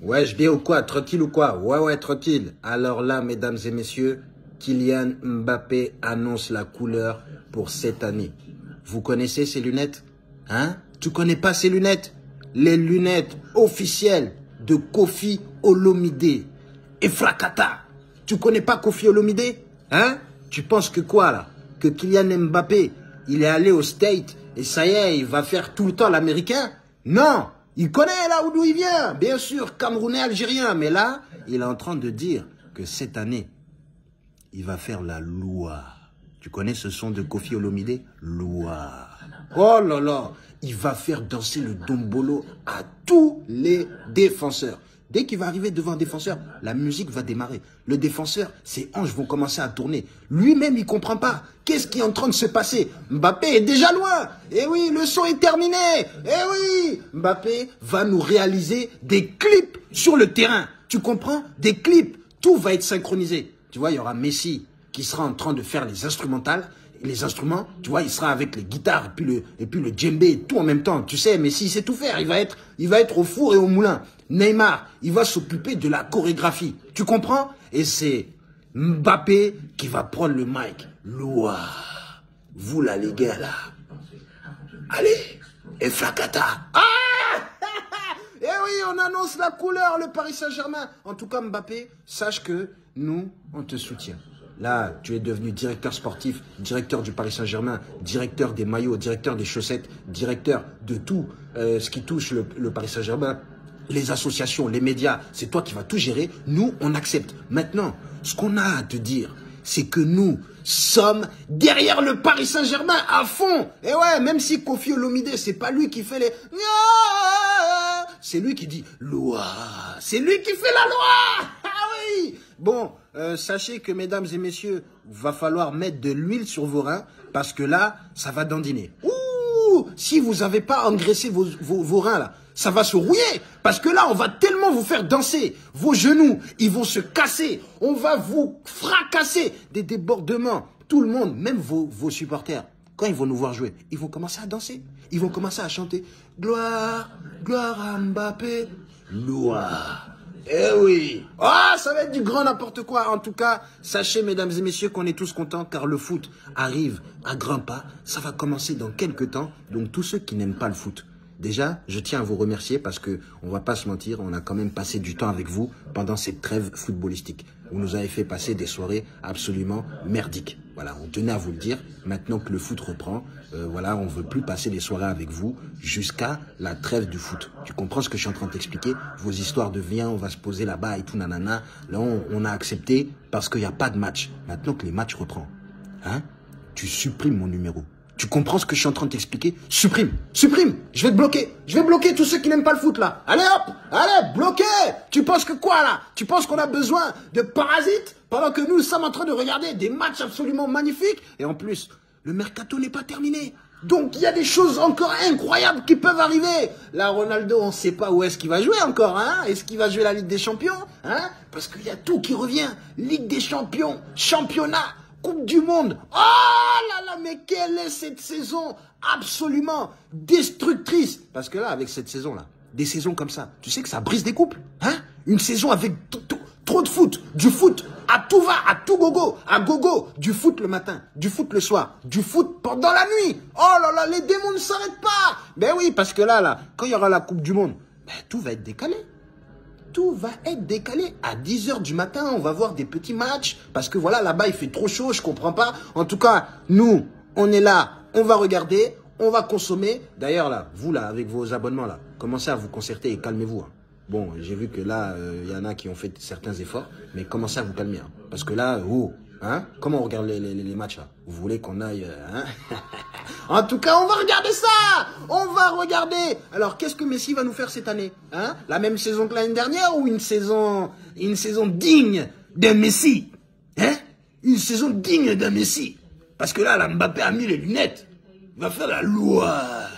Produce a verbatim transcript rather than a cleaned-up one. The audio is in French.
Ouais, je dis ou quoi? Tranquille ou quoi? Ouais, ouais, tranquille. Alors là, mesdames et messieurs, Kylian Mbappé annonce la couleur pour cette année. Vous connaissez ces lunettes? Hein? Tu connais pas ces lunettes? Les lunettes officielles de Kofi Olomide. Et Fracata. Tu connais pas Kofi Olomide? Hein? Tu penses que quoi là? Que Kylian Mbappé, il est allé au State et ça y est, il va faire tout le temps l'américain? Non! Il connaît là d'où il vient, bien sûr, Camerounais, Algérien. Mais là, il est en train de dire que cette année, il va faire la loi. Tu connais ce son de Kofi Olomide? Loi. Oh là là, il va faire danser le dombolo à tous les défenseurs. Dès qu'il va arriver devant un défenseur, la musique va démarrer. Le défenseur, ses hanches vont commencer à tourner. Lui-même, il ne comprend pas. Qu'est-ce qui est en train de se passer? Mbappé est déjà loin. Eh oui, le son est terminé. Eh oui, Mbappé va nous réaliser des clips sur le terrain. Tu comprends? Des clips. Tout va être synchronisé. Tu vois, il y aura Messi qui sera en train de faire les instrumentales. Les instruments, tu vois, il sera avec les guitares et puis le, et puis le djembé et tout en même temps. Tu sais, Messi sait tout faire. Il va être, il va être au four et au moulin. Neymar, il va s'occuper de la chorégraphie. Tu comprends? Et c'est Mbappé qui va prendre le mic. Loi. Vous là, les gars, là. Allez. Et Fracata. Ah! Eh oui, on annonce la couleur, le Paris Saint-Germain. En tout cas, Mbappé, sache que nous, on te soutient. Là, tu es devenu directeur sportif, directeur du Paris Saint-Germain, directeur des maillots, directeur des chaussettes, directeur de tout euh, ce qui touche le, le Paris Saint-Germain. Les associations, les médias, c'est toi qui vas tout gérer. Nous, on accepte. Maintenant, ce qu'on a à te dire, c'est que nous sommes derrière le Paris Saint-Germain à fond. Et ouais, même si Kofi Olomide, c'est pas lui qui fait les... C'est lui qui dit loi. C'est lui qui fait la loi. Ah oui. Bon, euh, sachez que, mesdames et messieurs, va falloir mettre de l'huile sur vos reins parce que là, ça va dandiner. Ouh, si vous n'avez pas engraissé vos, vos, vos reins là, ça va se rouiller parce que là, on va tellement vous faire danser. Vos genoux, ils vont se casser. On va vous fracasser. Des débordements. Tout le monde, même vos, vos supporters, quand ils vont nous voir jouer, ils vont commencer à danser. Ils vont commencer à chanter. Gloire, gloire à Mbappé, loi. Eh oui. Ah, oh, ça va être du grand n'importe quoi. En tout cas, sachez, mesdames et messieurs, qu'on est tous contents car le foot arrive à grands pas. Ça va commencer dans quelques temps. Donc, tous ceux qui n'aiment pas le foot, déjà, je tiens à vous remercier parce que on va pas se mentir, on a quand même passé du temps avec vous pendant cette trêve footballistique. Vous nous avez fait passer des soirées absolument merdiques. Voilà, on tenait à vous le dire. Maintenant que le foot reprend, euh, voilà, on veut plus passer des soirées avec vous jusqu'à la trêve du foot. Tu comprends ce que je suis en train de t'expliquer? Vos histoires de viens, on va se poser là-bas et tout, nanana. Là, on, on a accepté parce qu'il n'y a pas de match. Maintenant que les matchs reprennent, hein, tu supprimes mon numéro. Tu comprends ce que je suis en train de t'expliquer? Supprime, supprime, je vais te bloquer. Je vais bloquer tous ceux qui n'aiment pas le foot là. Allez hop, allez, bloqué. Tu penses que quoi là? Tu penses qu'on a besoin de parasites pendant que nous sommes en train de regarder des matchs absolument magnifiques? Et en plus, le mercato n'est pas terminé. Donc il y a des choses encore incroyables qui peuvent arriver. Là, Ronaldo, on ne sait pas où est-ce qu'il va jouer encore. Hein? Est-ce qu'il va jouer la Ligue des Champions, hein? Parce qu'il y a tout qui revient. Ligue des Champions, championnat, Coupe du Monde. Oh là là, mais quelle est cette saison absolument destructrice? Parce que là, avec cette saison-là, des saisons comme ça, tu sais que ça brise des couples. Hein? Une saison avec trop de foot, du foot à tout va, à tout gogo, à gogo, du foot le matin, du foot le soir, du foot pendant la nuit. Oh là là, les démons ne s'arrêtent pas. Ben oui, parce que là, là, quand il y aura la Coupe du Monde, ben, tout va être décalé. Tout va être décalé. À dix heures du matin, on va voir des petits matchs. Parce que voilà, là-bas, il fait trop chaud, je comprends pas. En tout cas, nous, on est là, on va regarder, on va consommer. D'ailleurs, là, vous, là, avec vos abonnements, là, commencez à vous concerter et calmez-vous. Hein. Bon, j'ai vu que là, il euh, y en a qui ont fait certains efforts, mais commencez à vous calmer. Hein. Parce que là, oh, hein, comment on regarde les, les, les matchs, là? Vous voulez qu'on aille... Euh, hein En tout cas, on va regarder ça. On va regarder. Alors, qu'est-ce que Messi va nous faire cette année, hein? La même saison que l'année dernière ou une saison, une saison digne d'un Messi, hein? Une saison digne d'un Messi. Parce que là, là, Mbappé a mis les lunettes. Il va faire la loi.